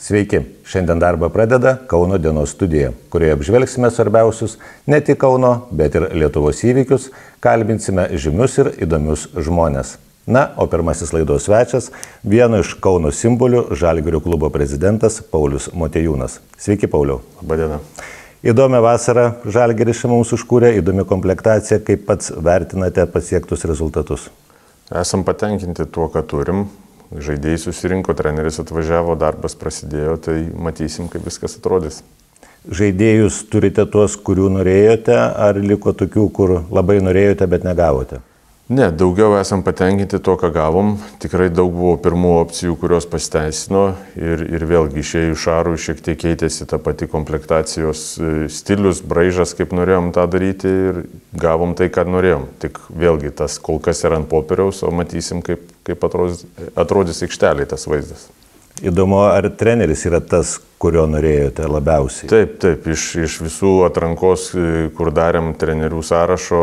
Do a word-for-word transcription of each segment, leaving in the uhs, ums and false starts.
Sveiki, šiandien darbą pradeda Kauno dienos studija, kurioje apžvelgsime svarbiausius ne tik Kauno, bet ir Lietuvos įvykius, kalbinsime žymius ir įdomius žmonės. Na, o pirmasis laidos svečias – vieno iš Kauno simbolių Žalgirio klubo prezidentas Paulius Motiejūnas. Sveiki, Pauliau. Labadiena. Įdomią vasarą Žalgiris mums užkūrė, įdomi komplektacija, kaip pats vertinate pasiektus rezultatus? Esam patenkinti tuo, ką turim. Žaidėjai susirinko, treneris atvažiavo, darbas prasidėjo, tai matysim, kaip viskas atrodys. Žaidėjus turite tuos, kurių norėjote, ar liko tokių, kur labai norėjote, bet negavote? Ne, daugiau esam patenkinti tuo, ką gavom. Tikrai daug buvo pirmų opcijų, kurios pasiteisino ir, ir vėlgi išėjus Šarui šiek tiek keitėsi ta pati komplektacijos stilius, braižas, kaip norėjom tą daryti ir gavom tai, ką norėjom. Tik vėlgi tas kol kas yra ant popieriaus, o matysim, kaip, kaip atrodys, atrodys aikšteliai tas vaizdas. Įdomu, ar treneris yra tas, kurio norėjote labiausiai? Taip, taip, iš, iš visų atrankos, kur darėm trenerių sąrašo,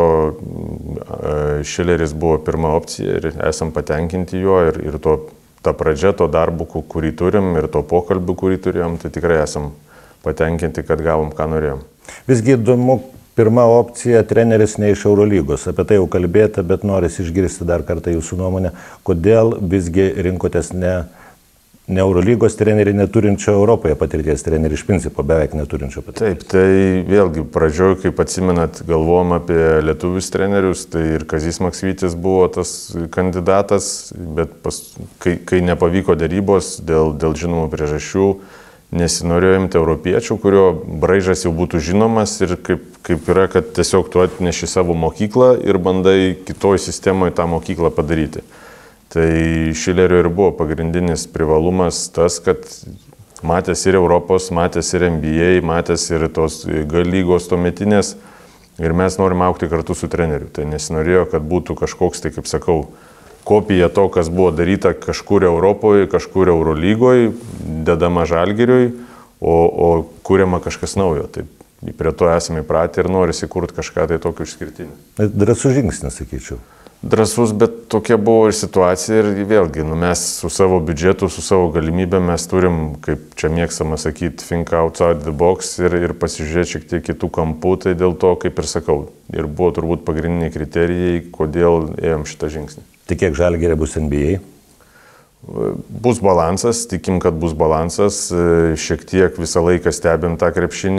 Šileris buvo pirma opcija ir esam patenkinti juo ir, ir to, ta pradžia, to darbu, kurį turim ir to pokalbių, kurį turėjom, tai tikrai esam patenkinti, kad gavom, ką norėjom. Visgi įdomu, pirma opcija treneris ne iš Eurolygos, apie tai jau kalbėta, bet norisi išgirsti dar kartą jūsų nuomonę, kodėl visgi rinkotės ne Ne Eurolygos trenerių, neturinčio Europoje patirties trenerių, iš principo beveik neturinčio patirties. Taip, tai vėlgi pradžioj, kaip atsimenat, galvom apie lietuvius trenerius, tai ir Kazys Maksvytis buvo tas kandidatas, bet pas, kai, kai nepavyko dėrybos dėl, dėl žinomų priežasčių, nesinorėjo imti europiečių, kurio braižas jau būtų žinomas ir kaip, kaip yra, kad tiesiog tu atneši savo mokyklą ir bandai kitoj sistemoje tą mokyklą padaryti. Tai Šilerio ir buvo pagrindinis privalumas tas, kad matęs ir Europos, matęs ir N B A, matęs ir tos G lygos tuometinės ir mes norim augti kartu su treneriu. Tai nesinorėjo, kad būtų kažkoks, tai kaip sakau, kopija to, kas buvo daryta kažkur Europoje, kažkur Eurolygoje, dedama Žalgiriui, o, o kuriama kažkas naujo. Tai prie to esame įpratę ir norisi kurti kažką tai tokio išskirtinio. Drąsus žingsnis, sakyčiau. Drąsus, bet tokia buvo ir situacija ir vėlgi, nu, mes su savo biudžetu, su savo galimybė mes turim, kaip čia mėgstama sakyti, think outside the box ir, ir pasižiūrėti šiek tiek kitų kampų, tai dėl to, kaip ir sakau, ir buvo turbūt pagrindiniai kriterijai, kodėl ėjom šitą žingsnį. Tai kiek Žalgiryje bus N B A? Bus balansas, tikim, kad bus balansas, šiek tiek visą laiką stebim tą krepšinį,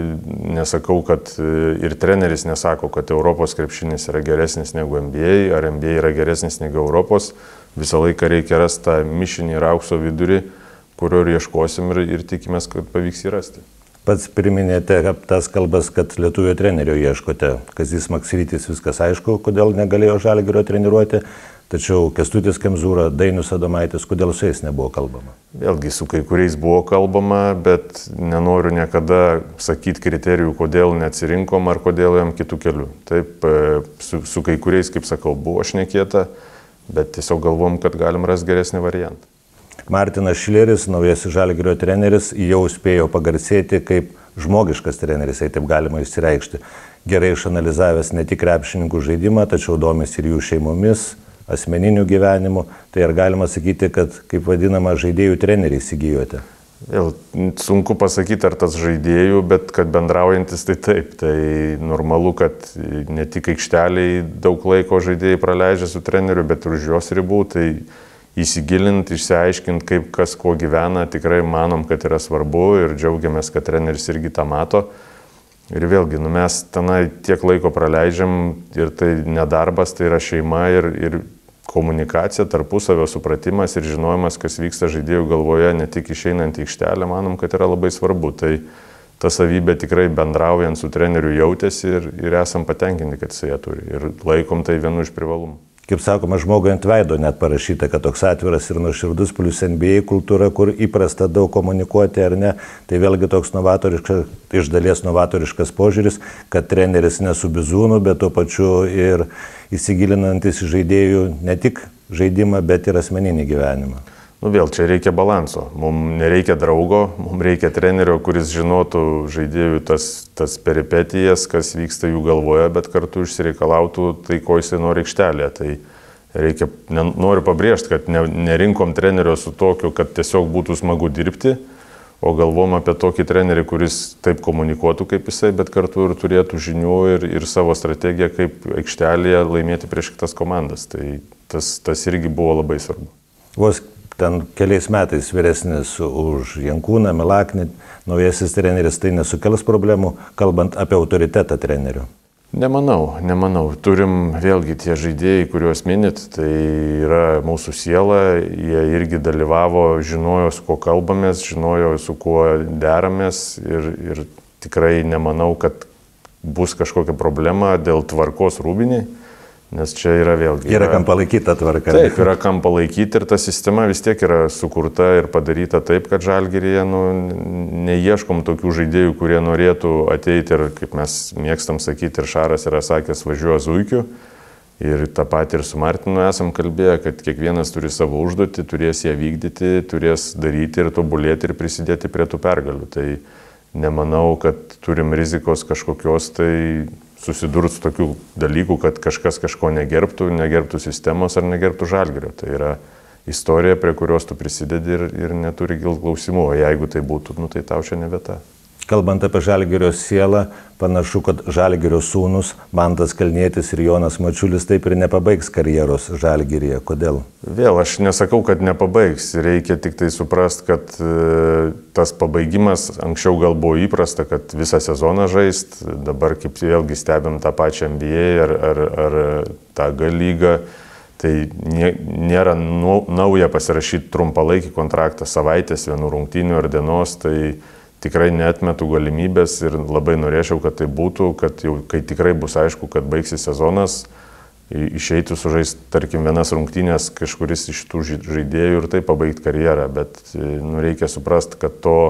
nesakau, kad ir treneris nesako, kad Europos krepšinis yra geresnis negu N B A, ar N B A yra geresnis negu Europos, visą laiką reikia rasti tą mišinį ir aukso vidurį, kurio ir ieškosim ir, ir tikimės, kad pavyks įrasti. Pats priminėte tas kalbas, kad lietuvio trenerio ieškote. Kazys Maksvytis, viskas aišku, kodėl negalėjo Žalgirio treniruoti. Tačiau Kęstutis Kemzūra, Dainius Adomaitis, kodėl su jais nebuvo kalbama? Vėlgi, su kai kuriais buvo kalbama, bet nenoriu niekada sakyti kriterijų, kodėl neatsirinkom ar kodėl jam kitų kelių. Taip, su, su kai kuriais, kaip sakau, buvo šnekėta, bet tiesiog galvom, kad galim rasti geresnį variantą. Martinas Šileris, naujasis Žalgirio treneris, jau spėjo pagarsėti kaip žmogiškas treneris, jei taip galima išsireikšti. Gerai išanalizavęs ne tik krepšininkų žaidimą, tačiau domisi ir jų šeimomis, asmeninių gyvenimų, tai ar galima sakyti, kad, kaip vadinama, žaidėjų treneriai įsigijote? Vėl sunku pasakyti, ar tas žaidėjų, bet kad bendraujantis, tai taip. Tai normalu, kad ne tik aikšteliai daug laiko žaidėjai praleidžia su treneriu, bet ir už jos ribų. Tai įsigilint, išsiaiškint, kaip kas kuo gyvena, tikrai manom, kad yra svarbu ir džiaugiamės, kad treneris irgi tą mato. Ir vėlgi, nu mes tenai tiek laiko praleidžiam ir tai nedarbas, tai yra šeima ir, ir komunikacija, tarpusavio supratimas ir žinojimas, kas vyksta žaidėjų galvoje, ne tik išeinant į aikštelę, manom, kad yra labai svarbu. Tai ta savybė tikrai bendraujant su treneriu jautėsi ir, ir esam patenkinti, kad jis ją turi. Ir laikom tai vienu iš privalumų. Kaip sakoma, žmogui ant veido net parašyta, kad toks atviras ir nuoširdus plus N B A kultūra, kur įprasta daug komunikuoti ar ne, tai vėlgi toks novatoriškas, iš dalies novatoriškas požiūris, kad treneris ne su bizūnu, bet tuo pačiu ir įsigilinantis į žaidėjų ne tik žaidimą, bet ir asmeninį gyvenimą. Nu vėl, čia reikia balanso. Mums nereikia draugo, mums reikia trenerio, kuris žinotų žaidėjų tas, tas peripetijas, kas vyksta jų galvoje, bet kartu išsireikalautų tai, ko jisai nori aikštelėje. Tai reikia, ne, noriu pabrėžti, kad ne, nerinkom trenerio su tokiu, kad tiesiog būtų smagu dirbti, o galvom apie tokį trenerį, kuris taip komunikuotų kaip jisai, bet kartu ir turėtų žinių ir, ir savo strategiją, kaip aikštelėje laimėti prieš kitas komandas. Tai tas, tas irgi buvo labai svarbu. Vos ten keliais metais vyresnis už Jankūną, Milaknį, naujasis treneris, tai nesukels problemų, kalbant apie autoritetą trenerių? Nemanau, nemanau. Turim vėlgi tie žaidėjai, kuriuos minit, tai yra mūsų siela, jie irgi dalyvavo, žinojo, su kuo kalbamės, žinojo, su kuo deramės ir, ir tikrai nemanau, kad bus kažkokia problema dėl tvarkos Rūbinėj, nes čia yra vėlgi... Yra, yra kam palaikyti tą tvarką. Taip, yra kam palaikyti ir ta sistema vis tiek yra sukurta ir padaryta taip, kad Žalgiryje nu, neieškom tokių žaidėjų, kurie norėtų ateiti ir, kaip mes mėgstam sakyti, ir Šaras yra sakęs, važiuoja zuikiu. Ir tą patį ir su Martinu esam kalbėję, kad kiekvienas turi savo užduotį, turės ją vykdyti, turės daryti ir tobulėti ir prisidėti prie tų pergalių. Tai nemanau, kad turim rizikos kažkokios tai susidurti su tokių dalykų, kad kažkas kažko negerbtų, negerbtų sistemos ar negerbtų Žalgirio. Tai yra istorija, prie kurios tu prisidedi ir, ir neturi gil klausimų. O jeigu tai būtų, nu, tai tau čia ne vieta. Kalbant apie Žalgirio sielą, panašu, kad Žalgirio sūnus Mantas Kalnietis ir Jonas Mačiulis taip ir nepabaigs karjeros Žalgiryje. Kodėl? Vėl aš nesakau, kad nepabaigs. Reikia tik tai suprast, kad e, tas pabaigimas anksčiau gal buvo įprasta, kad visą sezoną žaist. Dabar kaip vėlgi stebim tą pačią N B A ar, ar, ar tą G lygą. Tai nė, nėra nu, nauja pasirašyti trumpalaikį kontraktą savaitės, vienų rungtynių ar dienos. Tai tikrai neatmetu galimybės ir labai norėčiau, kad tai būtų, kad jau kai tikrai bus aišku, kad baigsis sezonas, išeitų sužaisti, tarkim, vienas rungtynės kažkuris iš tų žaidėjų ir tai pabaigti karjerą. Bet nu, reikia suprasti, kad to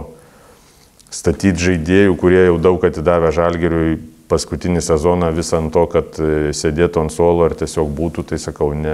statyti žaidėjų, kurie jau daug atidavę Žalgiriui paskutinį sezoną visą ant to, kad sėdėtų ant suolo ar tiesiog būtų, tai sakau, ne,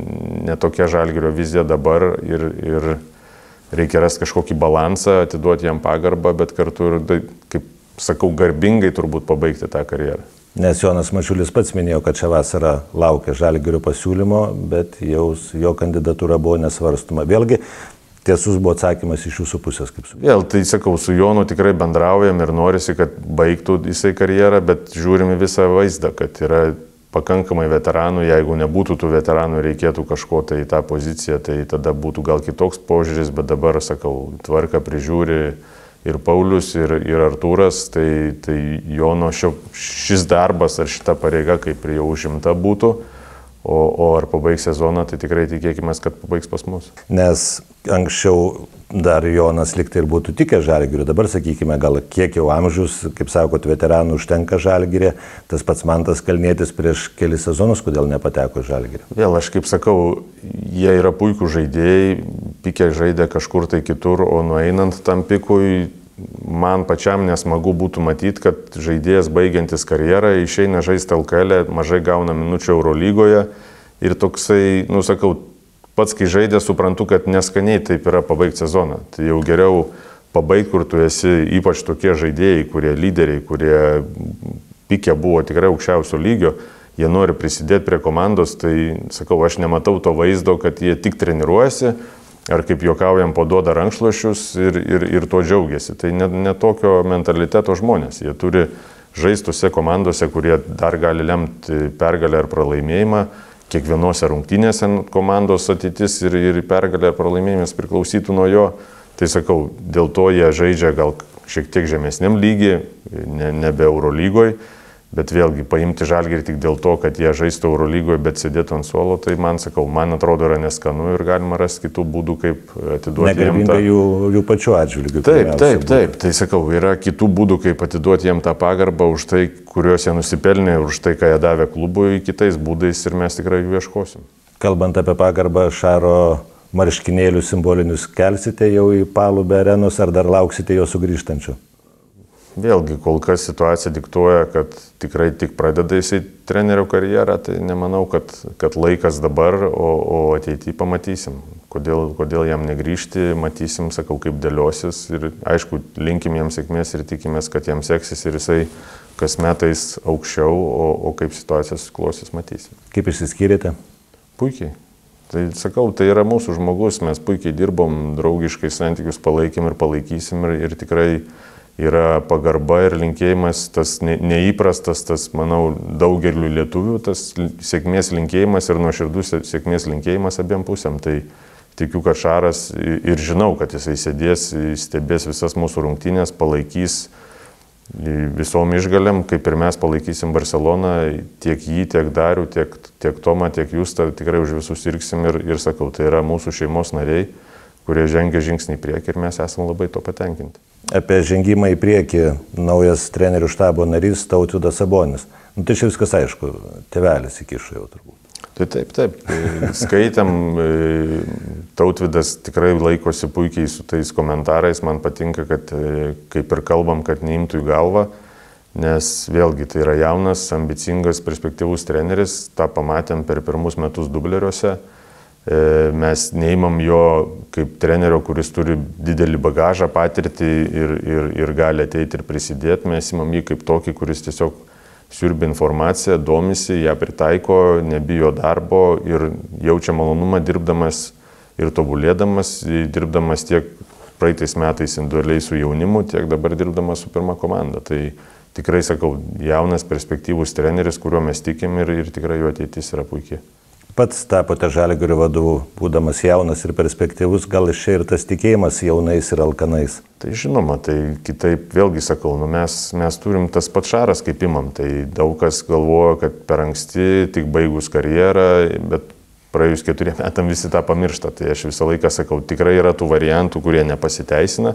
ne tokia Žalgirio vizija dabar ir, ir reikia rasti kažkokį balansą, atiduoti jam pagarbą, bet kartu ir, kaip sakau, garbingai turbūt pabaigti tą karjerą. Nes Jonas Mačiulis pats minėjo, kad šią vasarą laukia Žalgirio pasiūlymo, bet jau jo kandidatūra buvo nesvarstoma. Vėlgi, tiesus buvo atsakymas iš jūsų pusės, kaip su... Vėl, tai sakau, su Jonu tikrai bendraujam ir norisi, kad baigtų jisai karjerą, bet žiūrime visą vaizdą, kad yra pakankamai veteranų, jeigu nebūtų tų veteranų, reikėtų kažko tai į tą poziciją, tai tada būtų gal kitoks požiūris, bet dabar, sakau, tvarką prižiūri ir Paulius, ir, ir Artūras, tai, tai Jono šio, šis darbas ar šita pareiga kaip ir jau užimta būtų, o, o ar pabaigs sezoną, tai tikrai tikėkime, kad pabaigs pas mus. Nes anksčiau dar Jonas liktai ir būtų tikęs Žalgiriu, dabar sakykime, gal kiek jau amžius, kaip sakot, veteranų užtenka Žalgirė, tas pats Mantas Kalnietis prieš kelis sezonus, kodėl nepateko Žalgirį? Vėl, aš kaip sakau, jie yra puikų žaidėjai, pikiai žaidė kažkur tai kitur, o nueinant tam pikui, man pačiam nesmagu būtų matyti, kad žaidėjas baigiantis karjerą išeina žaisti L K L, mažai gauna minučių Eurolygoje ir toksai, nu sakau, pats, kai žaidė, suprantu, kad neskaniai taip yra pabaigti sezoną. Tai jau geriau pabaigti, kur tu esi, ypač tokie žaidėjai, kurie lyderiai, kurie pikė buvo tikrai aukščiausio lygio, jie nori prisidėti prie komandos, tai sakau, aš nematau to vaizdo, kad jie tik treniruojasi, ar kaip juokaujam, paduoda rankšluosčius ir, ir, ir to džiaugiasi. Tai ne, ne tokio mentaliteto žmonės. Jie turi žaisti tose komandose, kurie dar gali lemti pergalę ar pralaimėjimą. Kiekvienose rungtynėse komandos ateitis ir, ir pergalė ar pralaimėjimas priklausytų nuo jo. Tai sakau, dėl to jie žaidžia gal šiek tiek žemesniam lygiai, ne, nebe Eurolygoj, bet vėlgi paimti Žalgirį tik dėl to, kad jie žaistų Eurolygoje, bet sėdėtų ant suolo, tai man, sakau, man atrodo yra neskanu ir galima rasti kitų būdų, kaip atiduoti jiem tą... Negarbinga jų, jų pačių atžvilgių. Taip, taip, taip. Tai sakau, yra kitų būdų, kaip atiduoti jiem tą pagarbą už tai, kuriuos jie nusipelnė, už tai, ką jie davė klubui, kitais būdais ir mes tikrai jų ieškosim. Kalbant apie pagarbą, Šaro marškinėlių simbolinius kelsite jau į Palubę arenos ar dar lauksite jo sugrįžtančių? Vėlgi, kol kas situacija diktuoja, kad tikrai tik pradeda jisai trenerio karjerą, tai nemanau, kad, kad laikas dabar, o, o ateityje pamatysim. Kodėl, kodėl jam negrįžti, matysim, sakau, kaip dėliosis ir aišku, linkim jam sėkmės ir tikimės, kad jam seksis ir jisai kas metais aukščiau, o, o kaip situacija susiklostys, matysim. Kaip išsiskyrėte? Puikiai. Tai sakau, tai yra mūsų žmogus, mes puikiai dirbom, draugiškai santykius palaikėm ir palaikysim ir, ir tikrai yra pagarba ir linkėjimas, tas ne, neįprastas, tas, manau, daugeliu lietuvių, tas sėkmės linkėjimas ir nuoširdus sėkmės linkėjimas abiem pusėm. Tai tikiu, kad Šaras ir žinau, kad jisai sėdės, stebės visas mūsų rungtynės, palaikys visom išgalėm, kaip ir mes palaikysim Barceloną, tiek jį, tiek Darių, tiek, tiek Tomą, tiek Justą, tikrai už visus sirgsim ir, ir sakau, tai yra mūsų šeimos nariai, kurie žengia žingsnį į priekį ir mes esame labai to patenkinti. Apie žengimą į priekį naujas trenerių štabo narys Tautvydas Sabonis. Nu, tai čia viskas aišku, tėvelis įkišo jau turbūt. Tai taip, taip. Skaitėm, Tautvydas tikrai laikosi puikiai su tais komentarais. Man patinka, kad kaip ir kalbam, kad neimtų į galvą, nes vėlgi tai yra jaunas, ambicingas, perspektyvus treneris. Ta pamatėm per pirmus metus dubleriuose. Mes neimam jo kaip trenerio, kuris turi didelį bagažą, patirtį ir, ir, ir gali ateiti ir prisidėti. Mes imam jį kaip tokį, kuris tiesiog siurbia informaciją, domisi, ją pritaiko, nebijo darbo ir jaučia malonumą dirbdamas ir tobulėdamas, dirbdamas tiek praeitais metais individualiai su jaunimu, tiek dabar dirbdamas su pirma komanda. Tai tikrai, sakau, jaunas perspektyvus treneris, kuriuo mes tikim ir, ir tikrai jo ateitis yra puikiai. Pats tapote Žalgirio vadovu, būdamas jaunas ir perspektyvus, gal iš čia ir tas tikėjimas jaunais ir alkanais? Tai žinoma, tai kitaip vėlgi sakau, nu mes, mes turim tas pats Šaras kaip imam, tai daug kas galvoja, kad per anksti, tik baigus karjerą, bet praėjus keturiem metam visi tą pamiršta. Tai aš visą laiką sakau, tikrai yra tų variantų, kurie nepasiteisina.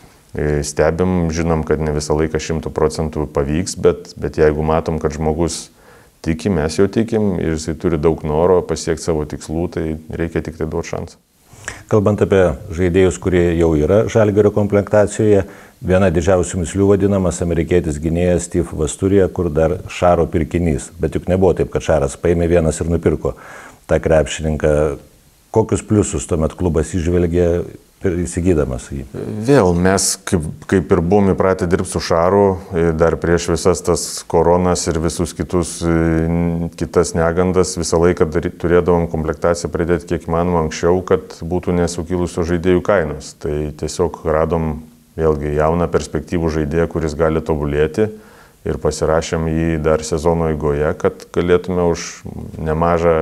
Stebim, žinom, kad ne visą laiką šimtų procentų pavyks, bet, bet jeigu matom, kad žmogus tiki, mes jau tikim ir jisai turi daug noro pasiekti savo tikslų, tai reikia tik tai duoti šansą. Kalbant apie žaidėjus, kurie jau yra Žalgirio komplektacijoje, viena didžiausių mislių vadinamas amerikietis gynėjas Steve Vasturija, kur dar Šaro pirkinys. Bet juk nebuvo taip, kad Šaras paėmė vienas ir nupirko tą krepšininką. Kokius pliusus tuomet klubas įžvelgė įsigydamas jį? Vėl mes, kaip, kaip ir buvom įpratę dirbti su Šaru, dar prieš visas tas koronas ir visus kitus, kitas negandas, visą laiką turėdavom komplektaciją pridėti kiek įmanoma anksčiau, kad būtų nesukilusios žaidėjų kainos. Tai tiesiog radom vėlgi jauną perspektyvų žaidėją, kuris gali tobulėti ir pasirašėm jį dar sezono eigoje, kad galėtume už nemažą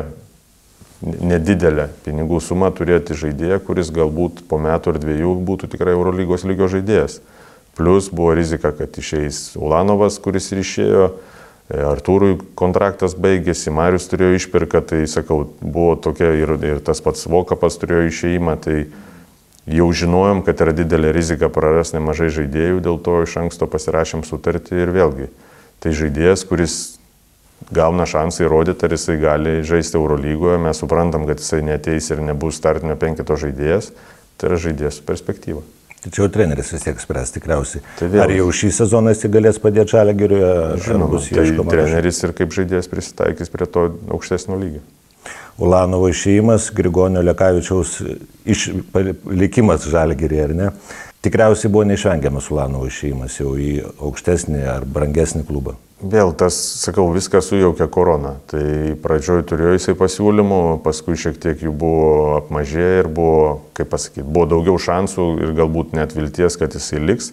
nedidelę pinigų sumą turėti žaidėją, kuris galbūt po metų ar dviejų būtų tikrai Eurolygos lygio žaidėjas. Plus buvo rizika, kad išeis Ulanovas, kuris ir išėjo, Artūrui kontraktas baigėsi, Marius turėjo išpirką, tai sakau, buvo tokia ir, ir tas pats Vokapas turėjo išėjimą, tai jau žinojom, kad yra didelė rizika praras nemažai žaidėjų, dėl to iš anksto pasirašėm sutartį ir vėlgi. Tai žaidėjas, kuris gauna šansą įrodyti, ar jisai gali žaisti Eurolygoje, mes suprantam, kad jisai neateis ir nebus startinio penketo žaidėjas, tai yra žaidėjas su perspektyva. Tačiau treneris vis tiek spręs tikriausiai. Tai ar jau šį sezoną jis galės padėti Žalgiriui, ar bus ieškoma? Tai treneris ir kaip žaidėjas prisitaikys prie to aukštesnio lygio. Ulanovo išėjimas, Grigonio Lekavičiaus iš, likimas Žalgiryje, ar ne? Tikriausiai buvo neišvengiamas Ulanovo išėjimas jau į aukštesnį ar brangesnį klubą. Vėl tas, sakau, viską sujaukė korona. Tai pradžioj turėjo jisai pasiūlymų, paskui šiek tiek jų buvo apmažėję ir buvo, kaip pasakyti, buvo daugiau šansų ir galbūt net vilties, kad jisai liks.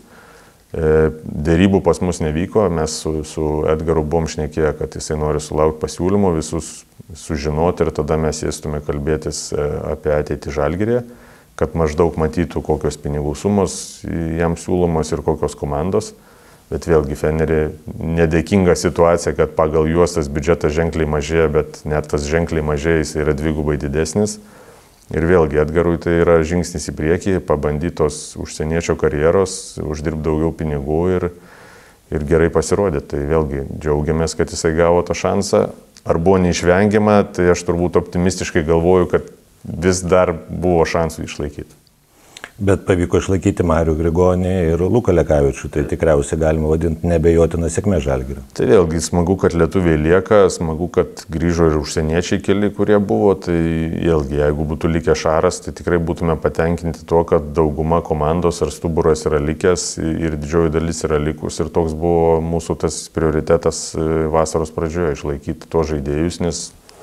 Dėrybų pas mus nevyko, mes su, su Edgaru buvom šnekėję, kad jisai nori sulaukti pasiūlymų, visus sužinoti ir tada mes sėstume kalbėtis apie ateitį Žalgiryje, kad maždaug matytų, kokios pinigų sumos jam siūlomos ir kokios komandos. Bet vėlgi Fenerį nedėkinga situacija, kad pagal juos tas biudžetas ženkliai mažėja, bet net tas ženkliai mažėja, jis yra dvigubai didesnis. Ir vėlgi Edgarui tai yra žingsnis į priekį, pabandytos užsieniečio karjeros, uždirbti daugiau pinigų ir, ir gerai pasirodyti. Tai vėlgi džiaugiamės, kad jisai gavo tą šansą. Ar buvo neišvengiama, tai aš turbūt optimistiškai galvoju, kad vis dar buvo šansų išlaikyti. Bet pavyko išlaikyti Marių Grigonį ir Luką Lekavičių, tai tikriausiai galima vadinti nebejotiną sėkmę Žalgirio. Tai vėlgi smagu, kad lietuviai lieka, smagu, kad grįžo ir užsieniečiai keli, kurie buvo, tai vėlgi, jeigu būtų likę Šaras, tai tikrai būtume patenkinti tuo, kad dauguma komandos ar stuburas yra likęs ir didžioji dalis yra likus ir toks buvo mūsų tas prioritetas vasaros pradžioje, išlaikyti tuos žaidėjus, nes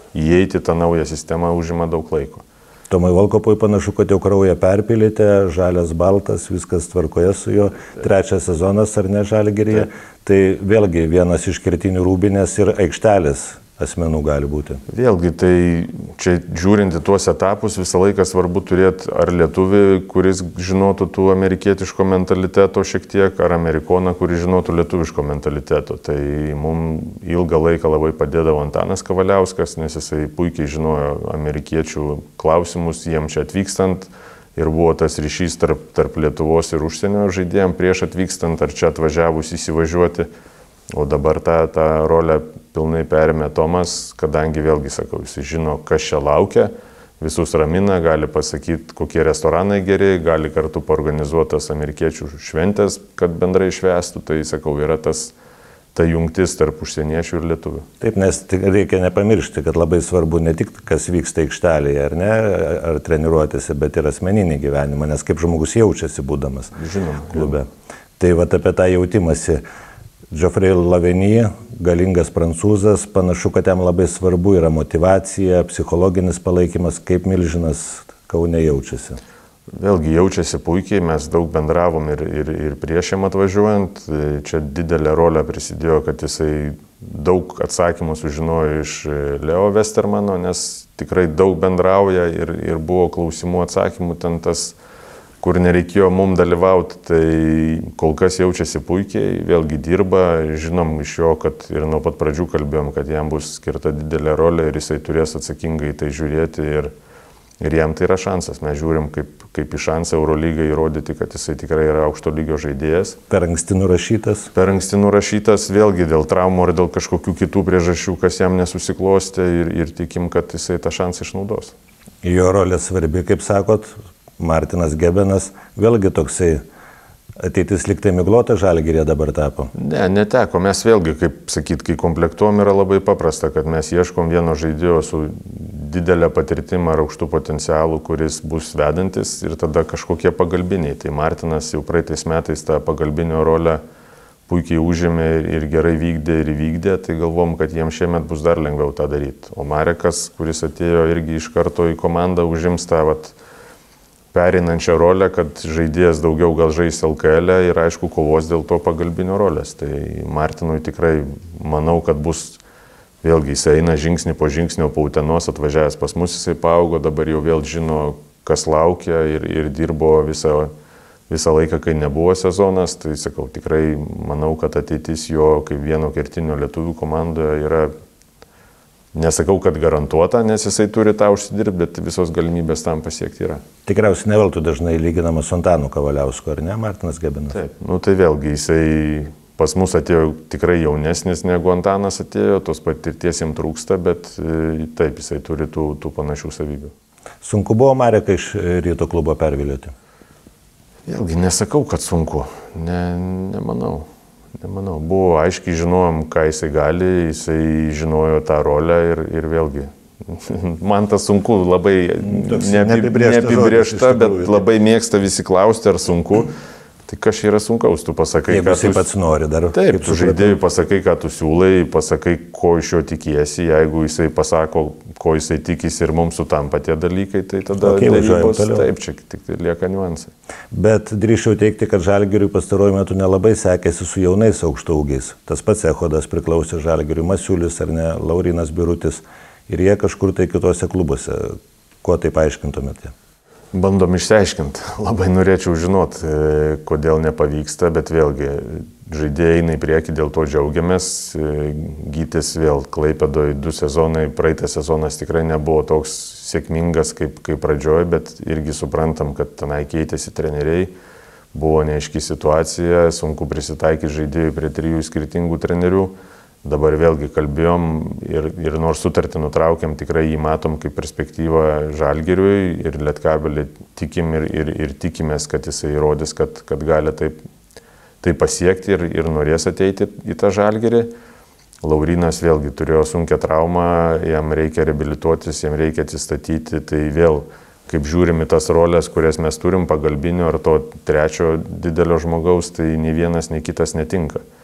įeiti tą naują sistemą užima daug laiko. Tomui Volkopui panašu, kad jau kraują perpilėte, žalias baltas, viskas tvarkoje su juo, trečias sezonas ar ne Žalgiryje, tai vėlgi vienas iš kertinių Rūbinės ir aikštelės asmenų gali būti. Vėlgi, tai čia žiūrint į tuos etapus, visą laiką svarbu turėti ar lietuvį, kuris žinotų tų amerikietiško mentaliteto šiek tiek, ar amerikoną, kuris žinotų lietuviško mentaliteto. Tai mums ilgą laiką labai padėdavo Antanas Kavaliauskas, nes jisai puikiai žinojo amerikiečių klausimus jiem čia atvykstant ir buvo tas ryšys tarp, tarp Lietuvos ir užsienio žaidėjim prieš atvykstant ar čia atvažiavus įsivažiuoti. O dabar tą, tą rolę pilnai perėmė Tomas, kadangi vėlgi, sakau, jis žino, kas čia laukia, visus ramina, gali pasakyti, kokie restoranai geri, gali kartu paorganizuotas amerikiečių šventės, kad bendrai švęstų. Tai, sakau, yra tas, ta jungtis tarp užsieniečių ir lietuvių. Taip, nes reikia nepamiršti, kad labai svarbu ne tik, kas vyksta aikštelėje, ar ne, ar treniruotėse, bet ir asmeninį gyvenimą, nes kaip žmogus jaučiasi būdamas Žinom, klube. Jau. Tai va apie tą jautimąsi. Geoffrey Laveny, galingas prancūzas, panašu, kad jam labai svarbu yra motyvacija, psichologinis palaikymas, kaip Milžinas Kaune jaučiasi. Vėlgi jaučiasi puikiai, mes daug bendravom ir, ir, ir prieš jam atvažiuojant. Čia didelę rolę prisidėjo, kad jisai daug atsakymų sužinojo iš Leo Westermano, nes tikrai daug bendrauja ir, ir buvo klausimų atsakymų ten tas, kur nereikėjo mum dalyvauti, tai kol kas jaučiasi puikiai, vėlgi dirba, žinom iš jo, kad ir nuo pat pradžių kalbėjom, kad jam bus skirta didelė rolė ir jisai turės atsakingai tai žiūrėti ir, ir jam tai yra šansas. Mes žiūrim kaip, kaip į šansą Eurolygai įrodyti, kad jisai tikrai yra aukšto lygio žaidėjas. Per anksti nurašytas? Per anksti nurašytas, vėlgi dėl traumų ar dėl kažkokių kitų priežasčių, kas jam nesusiklostė ir, ir tikim, kad jisai tą šansą išnaudos. Jo rolė svarbi, kaip sakot, Martinas Gebenas, vėlgi toksai ateitis liktai miglota Žalgiryje dabar tapo? Ne, neteko. Mes vėlgi, kaip sakyt, kai komplektuom yra labai paprasta, kad mes ieškom vieno žaidėjo su didelė patirtima ar aukštų potencialų, kuris bus vedantis ir tada kažkokie pagalbiniai. Tai Martinas jau praeitais metais tą pagalbinio rolę puikiai užėmė ir gerai vykdė ir įvykdė, tai galvom, kad jiems šiemet bus dar lengviau tą daryti. O Marekas, kuris atėjo irgi iš karto į komandą, užims tą vat, pereinančią rolę, kad žaidėjas daugiau gal žais L K L ir aišku kovos dėl to pagalbinio rolės. Tai Martinui tikrai manau, kad bus vėlgi jis eina žingsnį po žingsnio po Utenos atvažiavęs pas mus, jisai paaugo, dabar jau vėl žino, kas laukia ir, ir dirbo visą, visą laiką, kai nebuvo sezonas. Tai sakau, tikrai manau, kad ateitis jo kaip vieno kertinio lietuvių komandoje yra, nesakau, kad garantuota, nes jisai turi tą užsidirbti, bet visos galimybės tam pasiekti yra. Tikriausiai neveltui dažnai lyginamas su Antanu Kavaliausku, ar ne, Martinas Gebenas? Taip, nu tai vėlgi jisai pas mus atėjo tikrai jaunesnis negu Antanas atėjo, tos patirties jam trūksta, bet taip, jisai turi tų, tų panašių savybių. Sunku buvo Mareką iš Ryto klubo pervilioti? Vėlgi nesakau, kad sunku, ne, nemanau. Nemanau, buvo aiškiai žinojom, ką jisai gali, jisai žinojo tą rolę ir, ir vėlgi, man tas sunku, labai neapibrėžta, neapibrėžta bet labai mėgsta visi klausti, ar sunku. Tai kas yra sunkaus, tu pasakai, jeigu jisai pats nori dar. Taip, tu žaidėjui pasakai, ką tu siūlai, pasakai, ko iš jo tikiesi, jeigu jisai pasako, ko jisai tikisi ir mums sutampa tie dalykai, tai tada okay, darybos, taip, čia tik tai lieka niuansai. Bet drįščiau teikti, kad Žalgiriui pastaruoju metu nelabai sekėsi su jaunais aukštaūgiais. Tas pats Echodas priklausė Žalgiriui, Masiulis ar ne, Laurynas Birutis ir jie kažkur tai kitose klubuose. Kuo tai paaiškintumėte? Bandom išsiaiškinti. Labai norėčiau žinot, kodėl nepavyksta, bet vėlgi žaidėjai eina į priekį, dėl to džiaugiamės. Gytis vėl Klaipėdoje du sezonai, praeitas sezonas tikrai nebuvo toks sėkmingas kaip, kaip pradžioj, bet irgi suprantam, kad tenai keitėsi treneriai, buvo neaiški situacija, sunku prisitaikyti žaidėjui prie trijų skirtingų trenerių. Dabar vėlgi kalbėjom ir, ir nors sutartį nutraukėm, tikrai jį matom kaip perspektyvą Žalgiriui ir Lietkabelį tikim ir, ir, ir tikimės, kad jisai įrodys, kad, kad gali taip, taip pasiekti ir, ir norės ateiti į tą Žalgirį. Laurynas vėlgi turėjo sunkią traumą, jam reikia reabilituotis, jam reikia atsistatyti, tai vėl, kaip žiūrim į tas rolės, kurias mes turim pagalbinio ar to trečio didelio žmogaus, tai nei vienas, nei kitas netinka.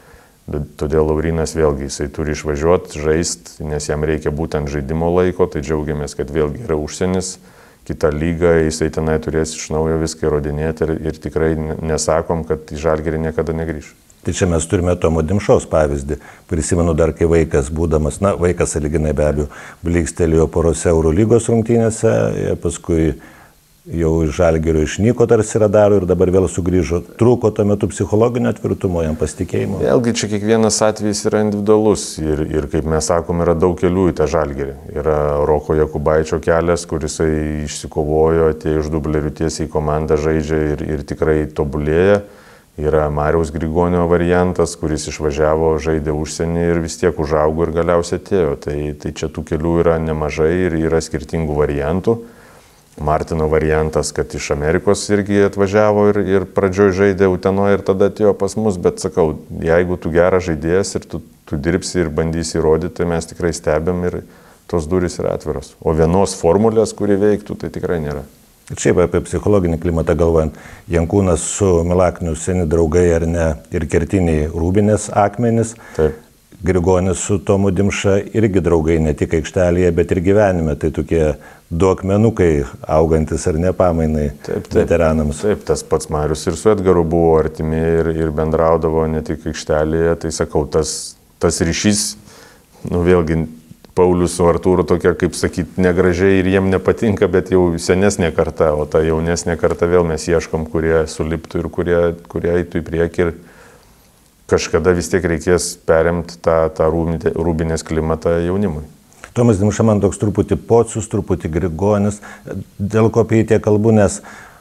Todėl Laurynas vėlgi, jisai turi išvažiuoti, žaisti, nes jam reikia būtent žaidimo laiko, tai džiaugiamės, kad vėlgi yra užsienis, kita lyga, jisai tenai turės iš naujo viską įrodinėti ir, ir tikrai nesakom, kad į Žalgirį niekada negrįš. Tai čia mes turime Tomo Dimšos pavyzdį. Prisimenu dar, kai vaikas būdamas, na, vaikas sąlyginai be abejo, blykstelėjo porose Eurolygos rungtynėse, paskui jau iš Žalgirio išnyko tarsi radaro ir dabar vėl sugrįžo. Trūko tuo metu psichologinio tvirtumo, jam pasitikėjimo. Vėlgi čia kiekvienas atvejis yra individualus ir, ir kaip mes sakom, yra daug kelių į tą Žalgirį. Yra Roko Jakubaičio kelias, kuris išsikovojo, atėjo iš dublerių tiesiai į komandą, žaidžia ir, ir tikrai tobulėja. Yra Mariaus Grigonio variantas, kuris išvažiavo, žaidė užsienį ir vis tiek užaugo ir galiausiai atėjo. Tai, tai čia tų kelių yra nemažai ir yra skirtingų variantų. Martino variantas, kad iš Amerikos irgi atvažiavo ir, ir pradžioj žaidė Utenoje ir tada atėjo pas mus, bet sakau, jeigu tu geras žaidėjas ir tu, tu dirbsi ir bandysi įrodyti, tai mes tikrai stebėm ir tos durys yra atviros. O vienos formulės, kuri veiktų, tai tikrai nėra. Ir šiaip apie psichologinį klimatą galvojant, Jankūnas su Milakniu seni draugai ar ne ir kertiniai Rūbinės akmenys. Taip. Grigonis su Tomu Dimša irgi draugai ne tik aikštelėje, bet ir gyvenime. Tai tokie du akmenukai augantis ar ne pamainai taip, taip, veteranams. Taip, tas pats Marius ir su Edgaru buvo artimi ir, ir bendraudavo ne tik aikštelėje. Tai sakau, tas, tas ryšys, nu vėlgi, Paulius su Artūru tokia, kaip sakyti, negražiai ir jiem nepatinka, bet jau senesnė karta, o ta jaunesnė karta vėl mes ieškom, kurie suliptų ir kurie, kurie eitų į priekį. Ir kažkada vis tiek reikės perimti tą, tą Rūbinės klimatą jaunimui. Tomas Dimša man toks truputį Pocius, truputį Grigonis, dėl ko apie jį tiek kalbu, nes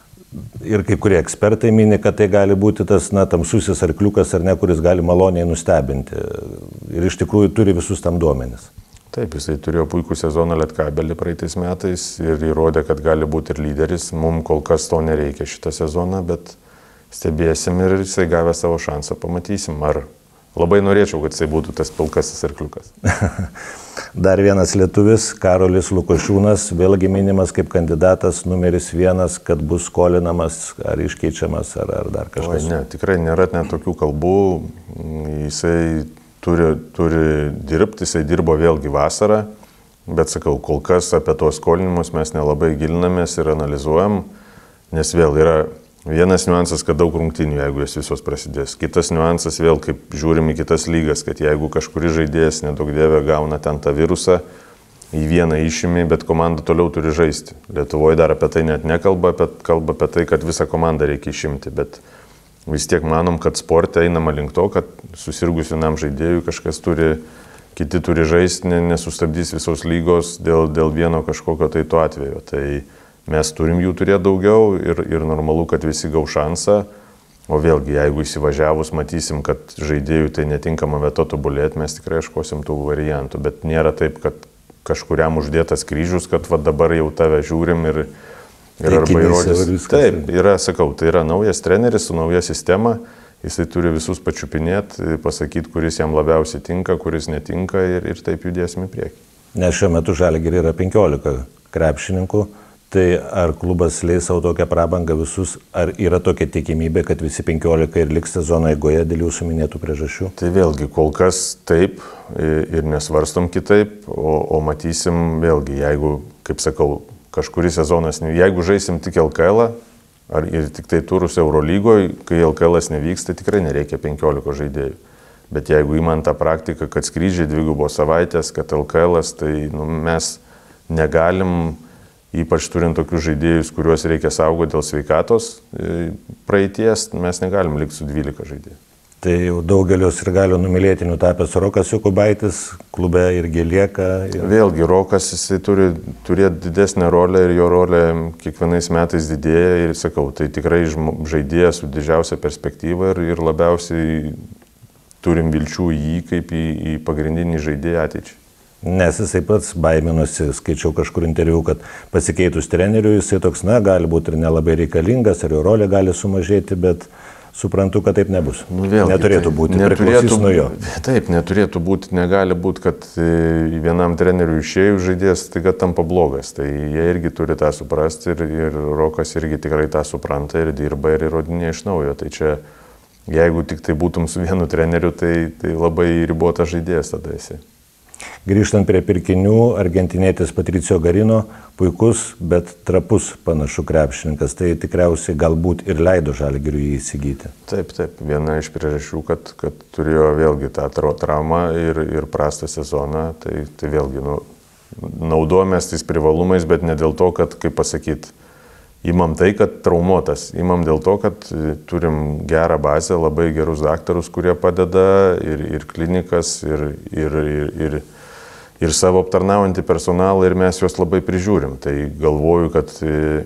ir kaip kurie ekspertai mini, kad tai gali būti tas, na, tamsusis arkliukas ar ne, kuris gali maloniai nustebinti. Ir iš tikrųjų turi visus tam duomenis. Taip, jisai turėjo puikų sezoną Lietkabelį praeitais metais ir įrodė, kad gali būti ir lyderis. Mums kol kas to nereikia šitą sezoną, bet stebėsim ir jisai gavę savo šansą, pamatysim. Ar labai norėčiau, kad jisai būtų tas pilkasis arkliukas. Dar vienas lietuvis, Karolis Lukošiūnas, vėlgi minimas kaip kandidatas numeris vienas, kad bus skolinamas ar iškeičiamas ar, ar dar kažkas. O, ne, tikrai nėra net tokių kalbų. Jisai turi, turi dirbti, jisai dirbo vėlgi vasarą, bet sakau, kol kas apie tos skolinimus mes nelabai gilinamės ir analizuojam, nes vėl yra vienas niuansas, kad daug rungtynių, jeigu jas visos prasidės. Kitas niuansas vėl, kaip žiūrim į kitas lygas, kad jeigu kažkuris žaidėjas, nedaug dievė, gauna ten tą virusą, į vieną išimi, bet komanda toliau turi žaisti. Lietuvoje dar apie tai net nekalba, bet kalba apie tai, kad visą komandą reikia išimti. Bet vis tiek manom, kad sporte einama link to, kad susirgus vienam žaidėjui kažkas turi, kiti turi žaisti, nesustabdys visos lygos dėl, dėl vieno kažkokio tai to atvejo. Tai mes turim jų turėti daugiau ir, ir normalu, kad visi gau šansą, o vėlgi, jeigu įsivažiavus matysim, kad žaidėjų tai netinkama vieta tobulėti, mes tikrai ieškosim tų variantų, bet nėra taip, kad kažkuriam uždėtas kryžius, kad va dabar jau tave žiūrim ir, ir arba įrodys. Taip, yra, sakau, tai yra naujas treneris su nauja sistema, jisai turi visus pačiupinėti, pasakyti, kuris jam labiausiai tinka, kuris netinka ir, ir taip judėsim į priekį. Nes šiuo metu Žalgirį yra penkiolika krepšininkų. Tai ar klubas leis savo tokią prabangą visus, ar yra tokia tikimybė, kad visi penkiolika ir liks sezono eigoje dėl jūsų minėtų priežasčių? Tai vėlgi, kol kas taip ir nesvarstom kitaip, o, o matysim vėlgi, jeigu, kaip sakau, kažkuris sezonas, jeigu žaisim tik L K L, ar ir tik tai turus Eurolygoje, kai L K L nevyksta, tai tikrai nereikia penkiolika žaidėjų. Bet jeigu įman tą praktiką, kad skrydžiai dvigubos savaitės, kad L K L, tai nu, mes negalim, ypač turint tokius žaidėjus, kuriuos reikia saugoti dėl sveikatos praeities, mes negalim likti su dvylika žaidėjų. Tai jau daugelios ir galio numylėtinių tapęs Rokas Jokubaitis, klube irgi lieka. Ir... Vėlgi, Rokas, jisai turi turėti didesnę rolę ir jo rolė kiekvienais metais didėja ir sakau, tai tikrai žaidėjas su didžiausia perspektyva ir, ir labiausiai turim vilčių į jį kaip į, į pagrindinį žaidėją ateičiai. Nes jisai pats baiminosi, skaičiau kažkur interviu, kad pasikeitus treneriui jisai toks, na, gali būti ir nelabai reikalingas, ir jo rolė gali sumažėti, bet suprantu, kad taip nebus. Nu, vėlgi, neturėtų tai būti, priklausys nuo jo. Taip, neturėtų būti, negali būti, kad vienam treneriui išėjus žaidėjas taiga tampa blogas. Tai jie irgi turi tą suprasti ir, ir Rokas irgi tikrai tą supranta ir dirba ir įrodinėja iš naujo. Tai čia jeigu tik tai būtum su vienu treneriu, tai, tai labai ribotas žaidėjas tada esi. Grįžtant prie pirkinių, argentinėtis Patricio Garino, puikus, bet trapus panašu krepšininkas, tai tikriausiai galbūt ir leido Žalgiriui jį įsigyti. Taip, taip, viena iš priežasčių, kad, kad turėjo vėlgi tą traumą ir, ir prastą sezoną, tai, tai vėlgi nu, naudojomės tais privalumais, bet ne dėl to, kad, kaip pasakyti, imam tai, kad traumuotas, imam dėl to, kad turim gerą bazę, labai gerus daktarus, kurie padeda ir, ir klinikas, ir, ir, ir, ir, ir savo aptarnaujantį personalą ir mes juos labai prižiūrim. Tai galvoju, kad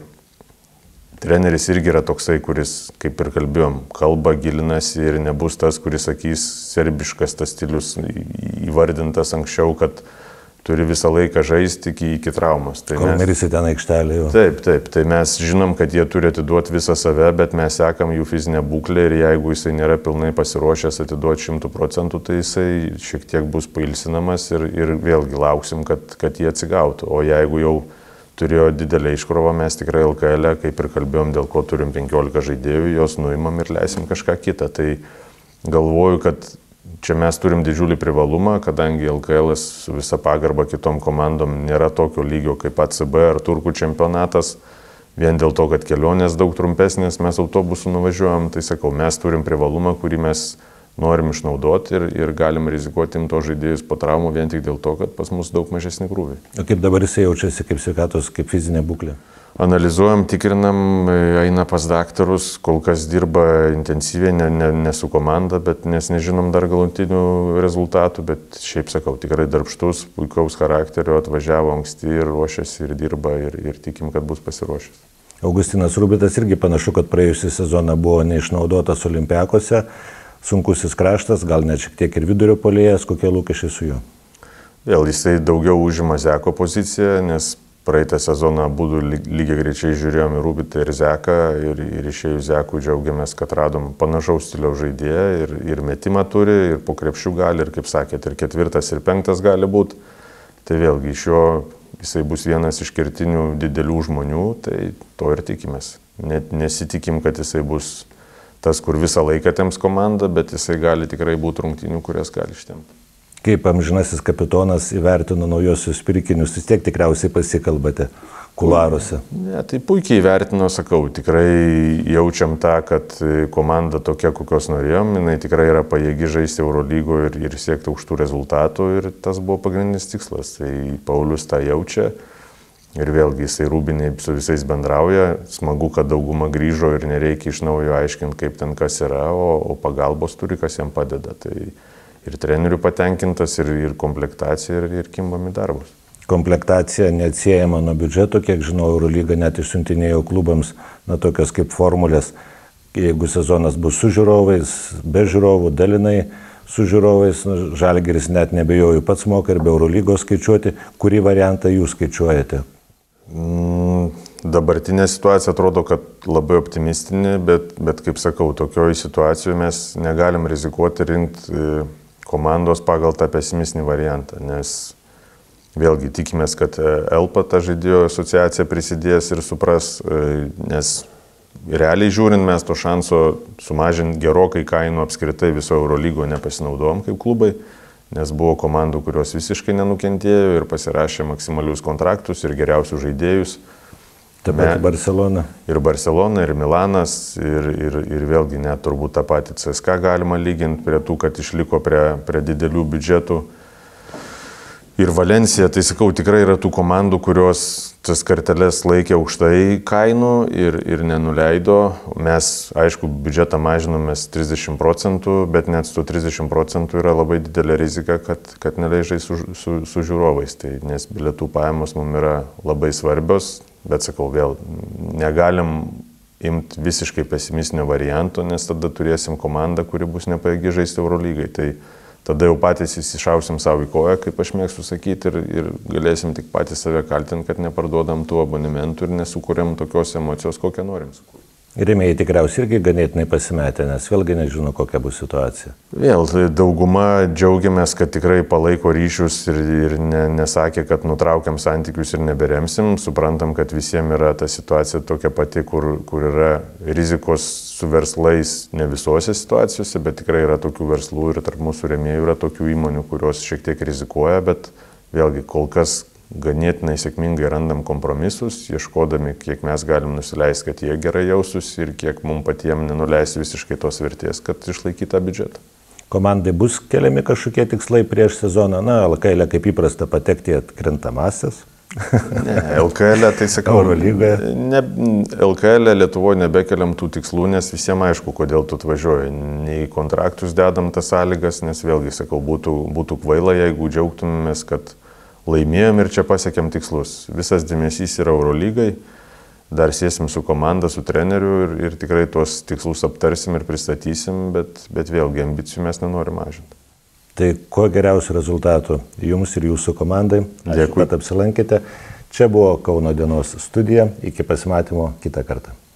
treneris irgi yra toksai, kuris, kaip ir kalbėjom, kalba, gilinasi ir nebus tas, kuris sakys serbiškas tas stilius įvardintas anksčiau, kad turi visą laiką žaisti iki, iki traumos. Tai Kol merisi ten aikštelė jau. Taip, taip. Tai mes žinom, kad jie turi atiduoti visą save, bet mes sekam jų fizinę būklę ir jeigu jisai nėra pilnai pasiruošęs atiduoti šimtų procentų, tai jisai šiek tiek bus pailsinamas ir, ir vėlgi lauksim, kad, kad jie atsigautų. O jeigu jau turėjo didelę iškrovą, mes tikrai L K L, kaip ir kalbėjom, dėl ko turim penkiolika žaidėjų, jos nuimam ir leisim kažką kitą. Tai galvoju, kad čia mes turim didžiulį privalumą, kadangi L K L su visa pagarba kitom komandom nėra tokio lygio kaip A C B ar Turkų čempionatas. Vien dėl to, kad kelionės daug trumpesnės, mes autobusu nuvažiuojam, tai sakau, mes turim privalumą, kurį mes norim išnaudoti ir, ir galim rizikuoti to žaidėjus po traumų vien tik dėl to, kad pas mus daug mažesni krūviai. O kaip dabar jisai jaučiasi, kaip sveikatos, kaip fizinė būklė? Analizuojam, tikrinam, eina pas daktarus, kol kas dirba intensyviai, ne, ne, ne su komanda, bet nes nežinom dar galutinių rezultatų, bet šiaip sakau, tikrai darbštus, puikaus charakterio, atvažiavo anksti ir ruošiasi ir dirba ir, ir tikim, kad bus pasiruošęs. Augustinas Rubitas irgi panašu, kad praėjusią sezoną buvo neišnaudotas Olimpiakose, sunkusis kraštas, gal net šiek tiek ir vidurio puolėjas, kokie lūkesčiai su juo? Vėl jisai daugiau užima Zeko poziciją, nes praeitą sezoną abudu lygiai greičiai žiūrėjom į Rubitą ir Zeką ir, ir išėjus Zekų džiaugiamės, kad radom panašaus stiliaus žaidėją ir, ir metimą turi, ir po krepšių gali, ir kaip sakėt, ir ketvirtas, ir penktas gali būti. Tai vėlgi iš jo jisai bus vienas iš kertinių didelių žmonių, tai to ir tikimės. Net nesitikim, kad jisai bus tas, kur visą laiką temps komandą, bet jisai gali tikrai būti rungtynių, kurias gali ištemti. Kaip amžinasis kapitonas įvertino naujosius pirkinius, vis tiek tikriausiai pasikalbate kuluaruose. Ne, tai puikiai įvertino, sakau, tikrai jaučiam tą, kad komanda tokia, kokios norėjom, jinai tikrai yra pajėgi žaisti Eurolygoje ir, ir siekti aukštų rezultatų ir tas buvo pagrindinis tikslas. Tai Paulius tą jaučia ir vėlgi jisai Rūbiniai su visais bendrauja, smagu, kad dauguma grįžo ir nereikia iš naujo aiškinti, kaip ten kas yra, o, o pagalbos turi, kas jam padeda. Tai ir trenerių patenkintas, ir, ir komplektacija, ir, ir kimbam į darbus. Komplektacija neatsiejama nuo biudžeto, kiek žinau, Eurolyga net išsiuntinėjo klubams, na, tokios kaip formulės, jeigu sezonas bus su žiūrovais, be žiūrovų, dalinai su žiūrovais, na, Žalgiris net nebejoju pats moka ir be Eurolygos skaičiuoti, kurį variantą jūs skaičiuojate? Mm, dabartinė situacija atrodo, kad labai optimistinė, bet, bet kaip sakau, tokioje situacijoje mes negalim rizikuoti rinkti komandos pagal tą pesimistinį variantą, nes vėlgi tikimės, kad Elpa, ta žaidėjo asociacija, prisidės ir supras, nes realiai žiūrint mes to šanso sumažinti gerokai kainų apskritai viso Eurolygoje nepasinaudojom kaip klubai, nes buvo komandų, kurios visiškai nenukentėjo ir pasirašė maksimalius kontraktus ir geriausius žaidėjus. Ta pati Barcelona. Ir Barcelona, ir Milanas, ir, ir, ir vėlgi net turbūt tą patį C S K galima lyginti prie tų, kad išliko prie, prie didelių biudžetų. Ir Valencija, tai sakau, tikrai yra tų komandų, kurios tas karteles laikė aukštai kainų ir, ir nenuleido. Mes, aišku, biudžetą mažinomės trisdešimt procentų, bet net su trisdešimt procentų yra labai didelė rizika, kad, kad neleižai su, su, su žiūrovais. Tai, nes bilietų pajamos mums yra labai svarbios. Bet sakau, vėl negalim imti visiškai pesimistinio varianto, nes tada turėsim komandą, kuri bus nepajėgi žaisti Eurolygai. Tai tada jau patys įsišausim savo į koją, kaip aš mėgstu sakyti, ir, ir galėsim tik patys save kaltinti, kad neparduodam tų abonementų ir nesukūrėm tokios emocijos, kokią norim sukurti. Rėmėjai tikriausiai irgi ganėtinai pasimetę, nes vėlgi nežino, kokia bus situacija. Vėl, tai dauguma džiaugiamės, kad tikrai palaiko ryšius ir, ir ne, nesakė, kad nutraukiam santykius ir neberemsim. Suprantam, kad visiems yra ta situacija tokia pati, kur, kur yra rizikos su verslais ne visose situacijose, bet tikrai yra tokių verslų ir tarp mūsų rėmėjų yra tokių įmonių, kurios šiek tiek rizikuoja, bet vėlgi kol kas ganėtinai sėkmingai randam kompromisus, ieškodami, kiek mes galim nusileisti, kad jie gerai jausus ir kiek mums patiems nenuleisti visiškai tos vertės, kad išlaikytą biudžetą. Komandai bus keliami kažkokie tikslai prieš sezoną, na, L K L kaip įprasta patekti į atkrintamasis. Ne, L K L, tai sakau, Eurolygoje. Ne, L K L Lietuvoje nebekeliam tų tikslų, nes visiems aišku, kodėl tu atvažiuoji. Nei kontraktus dedam tas sąlygas, nes vėlgi, sakau, būtų, būtų kvaila, jeigu džiaugtumėmės, kad laimėjom ir čia pasiekėm tikslus. Visas dėmesys yra Eurolygai, dar sėsim su komanda, su treneriu ir, ir tikrai tuos tikslus aptarsim ir pristatysim, bet, bet vėlgi ambicijų mes nenorim mažinti. Tai kuo geriausių rezultatų jums ir jūsų komandai. Ačiū, Dėkui. kad apsilankėte. Čia buvo Kauno dienos studija. Iki pasimatymo kitą kartą.